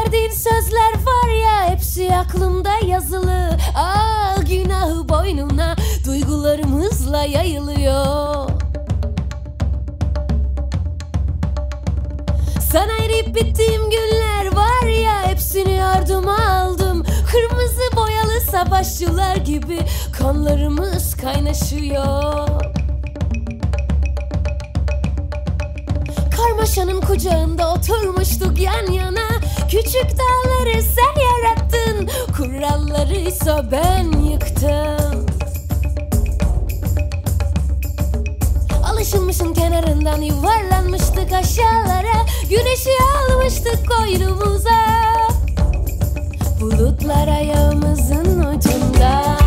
verdiğin sözler var ya, hepsi aklımda yazılı. Günahı boynuna, duygularım hızla yayılıyor. Sana eriyip bittiğim günler var ya, hepsini yardıma aldım. Kırmızı boyalı savaşçılar gibi kanlarımız kaynaşıyor. Karmaşanın kucağında oturmuştuk yan yana. Küçük dağları sen yarattın, kurallarıysa ben yıktım. Alışılmışın kenarından yuvarlanmıştık aşağılara. Güneşi almıştık koynumuza, bulutlar ayağımızın ucunda.